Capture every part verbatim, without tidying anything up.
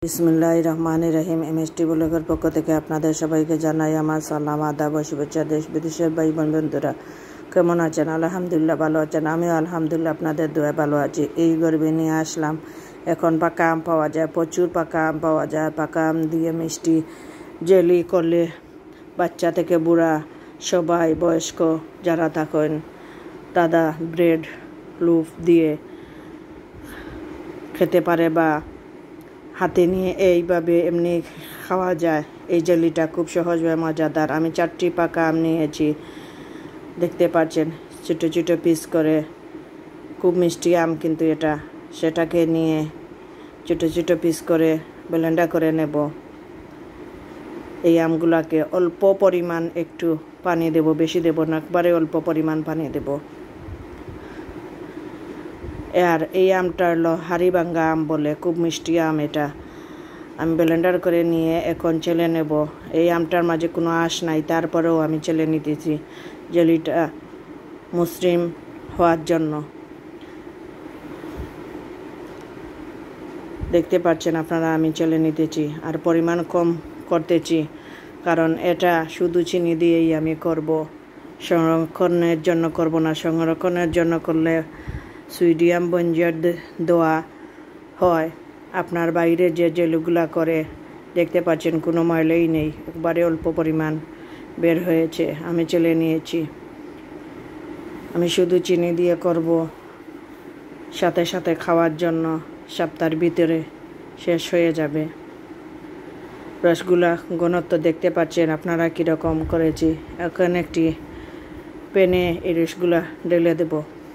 বিসমিল্লাহির রহমানির রহিম। এমএসটি ব্লগের পক্ষ থেকে আপনাদের সবাইকে জানাই আমার সালাম, আদাব ও শুভেচ্ছা। দেশ বিদেশের ভাই বোন বন্ধুরা কেমন আছেন? আলহামদুলিল্লাহ ভালো আছেন। আমিও আলহামদুলিল্লাহ আপনাদের দোয়া ভালো আছি। এই গর্বে নিয়ে আসলাম। এখন পাকা আম পাওয়া যায়, প্রচুর পাকা আম পাওয়া যায়। পাকা আম দিয়ে মিষ্টি জেলি করলে বাচ্চা থেকে বুড়া সবাই, বয়স্ক যারা থাকেন দাদা ব্রেড লুফ দিয়ে খেতে পারে বা হাতে নিয়ে এইভাবে এমনি খাওয়া যায়। এই জেলিটা খুব সহজভাবে মজাদার। আমি চারটি পাকা আম নিয়েছি, দেখতে পাচ্ছেন ছোটো ছোটো পিস করে। খুব মিষ্টি আম কিন্তু এটা। সেটাকে নিয়ে ছোটো ছোটো পিস করে ব্লেন্ডার করে নেব। এই আমগুলাকে অল্প পরিমাণ একটু পানি দেব, বেশি দেব না, একবারে অল্প পরিমাণ পানি দেব। আর এই আমটা হলো হাড়িভাঙ্গা আম বলে, খুব মিষ্টি আম এটা। আমি ব্লেন্ডার করে নিয়ে এখন চেলে নেব। এই আমটার মাঝে কোনো আঁশ নাই, তারপরেও আমি চেলে নিতেছি জেলিটা মসৃণ হওয়ার জন্য। দেখতে পাচ্ছেন আপনারা, আমি চেলে নিতেছি আর পরিমাণ কম করতেছি, কারণ এটা শুধু চিনি দিয়েই আমি করব, সংরক্ষণের জন্য করব না। সংরক্ষণের জন্য করলে সোডিয়াম বঞ্জার দেওয়া হয়। আপনার বাইরে যে জেলিগুলা করে দেখতে পাচ্ছেন কোনো ময়লাই নেই, একবারে অল্প পরিমাণ বের হয়েছে। আমি চেলে নিয়েছি। আমি শুধু চিনি দিয়ে করব, সাথে সাথে খাওয়ার জন্য সপ্তাহের ভিতরে শেষ হয়ে যাবে। রসগুলা ঘনত্ব দেখতে পাচ্ছেন আপনারা কীরকম করেছি। এখন একটি প্যানে এই রসগুলা ঢেলে দেব।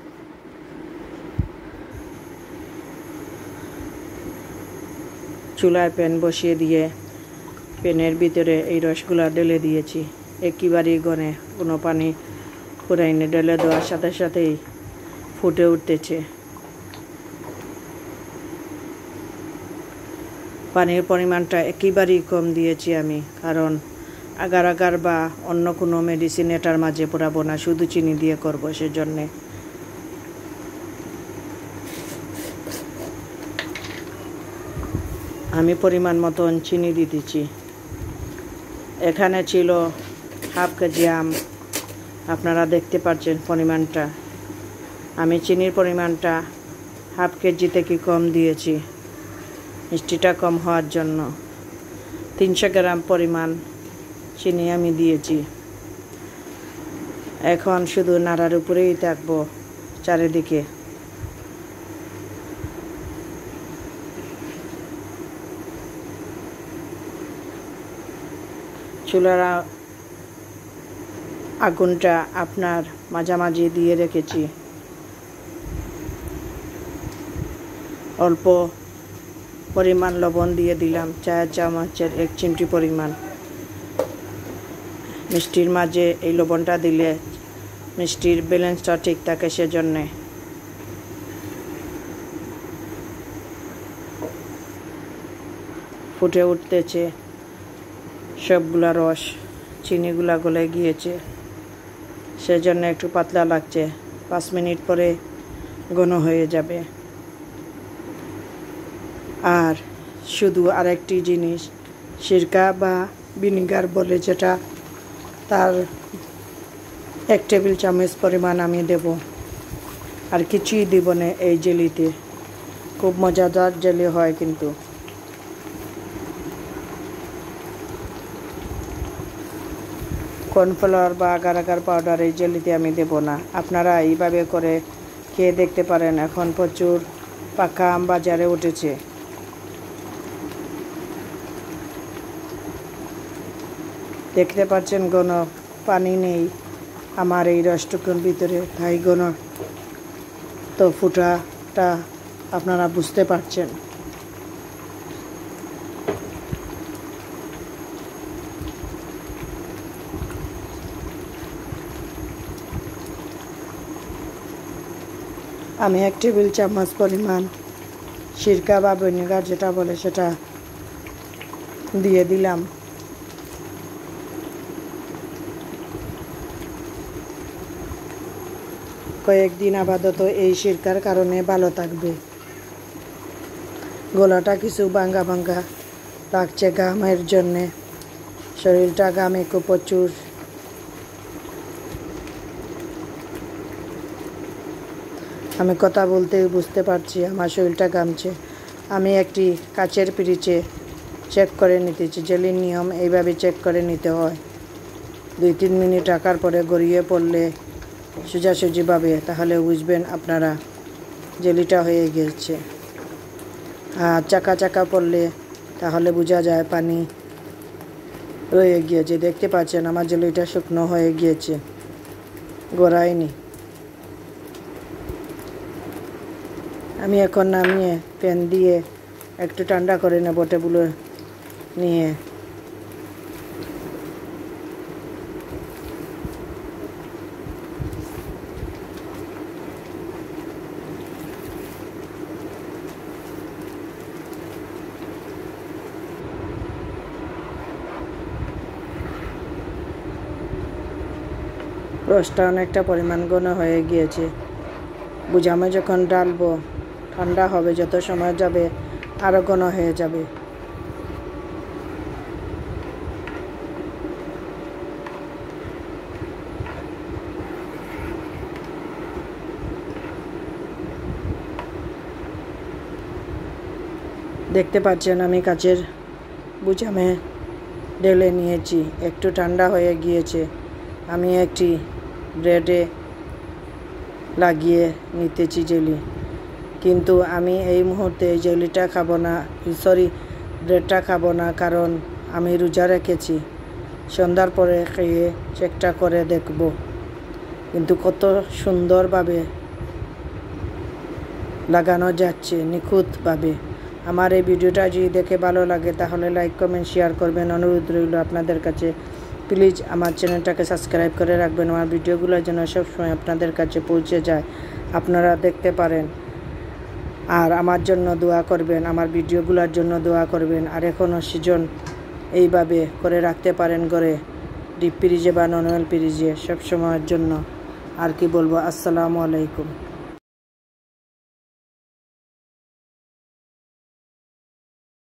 চুলায় প্যান বসিয়ে দিয়ে প্যানের ভিতরে এই রসগুলা ঢেলে দিয়েছি। একেবারেই ঘনে, কোনো পানি ফুরাইনি। ঢেলে দেওয়ার সাথে সাথেই ফুটে উঠতেছে। পানির পরিমাণটা একেবারেই কম দিয়েছি আমি, কারণ আগার আগার বা অন্য কোনো মেডিসিন এটার মাঝে পোড়াবো না, শুধু চিনি দিয়ে করবো। সেজন্যে আমি পরিমাণ মতন চিনি দিতেছি। এখানে ছিল হাফ কেজি আম, আপনারা দেখতে পাচ্ছেন পরিমাণটা। আমি চিনির পরিমাণটা হাফ কেজি থেকে কম দিয়েছি, মিষ্টিটা কম হওয়ার জন্য। তিনশো গ্রাম পরিমাণ চিনি আমি দিয়েছি। এখন শুধু নাড়ার উপরেই থাকবো চারিদিকে। চুলার আগুনটা আপনার মাঝামাঝি দিয়ে রেখেছি। অল্প পরিমাণ লবণ দিয়ে দিলাম, চায়ের চামচের এক চিমটি পরিমাণ। মিষ্টির মাঝে এই লবণটা দিলে মিষ্টির ব্যালেন্সটা ঠিক থাকে, সেজন্যে। ফুটে উঠতেছে সবগুলা রস, চিনিগুলা গলে গিয়েছে, সেজন্য একটু পাতলা লাগছে। পাঁচ মিনিট পরে ঘন হয়ে যাবে। আর শুধু আরেকটি জিনিস, সিরকা বা ভিনিগার বলে যেটা, তার এক টেবিল চামচ পরিমাণ আমি দেব। আর কিছুই দিব না এই জেলিতে। খুব মজাদার জেলি হয় কিন্তু। কর্নফ্লাওয়ার বা আগার আগার পাউডার এই জেলিতে আমি দেব না। আপনারা এইভাবে করে খেয়ে দেখতে পারেন। এখন প্রচুর পাকা আম বাজারে উঠেছে। দেখতে পাচ্ছেন ঘন, পানি নেই আমার এই রসটুকুর ভিতরে, তাই ঘন তো ফুটাটা আপনারা বুঝতে পারছেন। আমি এক টেবিল চামচ পরিমাণ সিরকা বা ভিনেগার যেটা বলে সেটা দিয়ে দিলাম। কয়েকদিন আপাতত এই সিরকার কারণে ভালো থাকবে। গলাটা কিছু ভাঙ্গা ভাঙ্গা লাগছে ঘামের জন্যে, শরীরটা ঘামে খুব প্রচুর। আমি কথা বলতে বুঝতে পারছি আমার শরীরটা ঘামছে। আমি একটি কাচের পিরিচে চেক করে নিতেছি। জেলির নিয়ম এইভাবে চেক করে নিতে হয়। দুই তিন মিনিট রাখার পরে গড়িয়ে পড়লে সোজাসুজিভাবে, তাহলে বুঝবেন আপনারা জেলিটা হয়ে গিয়েছে। আর চাকা চাকা পড়লে তাহলে বোঝা যায় পানি রয়ে গিয়েছে। দেখতে পাচ্ছেন আমার জেলিটা শুকনো হয়ে গিয়েছে, গড়ায়নি। আমি এখন নামিয়ে প্যান দিয়ে একটু ঠান্ডা করে নেব টেবিলে নিয়ে। রসটা অনেকটা পরিমাণ ঘন হয়ে গিয়েছে। বুঝামে যখন ডালবো ঠান্ডা হবে, যত সময় যাবে আরও ঘন হয়ে যাবে। দেখতে পাচ্ছেন আমি কাচের বুঝামে ঢেলে নিয়েছি, একটু ঠান্ডা হয়ে গিয়েছে। আমি একটি ব্রেডে লাগিয়ে নিতেছি জেলি, কিন্তু আমি এই মুহূর্তে জেলিটা খাবো না, সরি ব্রেডটা খাবো না, কারণ আমি রোজা রেখেছি। সন্ধ্যার পরে খেয়ে চেকটা করে দেখব। কিন্তু কত সুন্দরভাবে লাগানো যাচ্ছে, নিখুঁতভাবে। আমার এই ভিডিওটা যদি দেখে ভালো লাগে তাহলে লাইক কমেন্ট শেয়ার করবেন, অনুরোধ রইল আপনাদের কাছে। প্লিজ আমার চ্যানেলটাকে সাবস্ক্রাইব করে রাখবেন, আমার ভিডিওগুলো যেন সবসময় আপনাদের কাছে পৌঁছে যায়, আপনারা দেখতে পারেন। আর আমার জন্য দোয়া করবেন, আমার ভিডিওগুলোর জন্য দোয়া করবেন। আর এখনও সিজন এইভাবে করে রাখতে পারেন ঘরে, ডিপ ফ্রিজে বা নর্মাল ফ্রিজে, সবসময়ের জন্য। আর কি বলবো, আসসালামু আলাইকুম।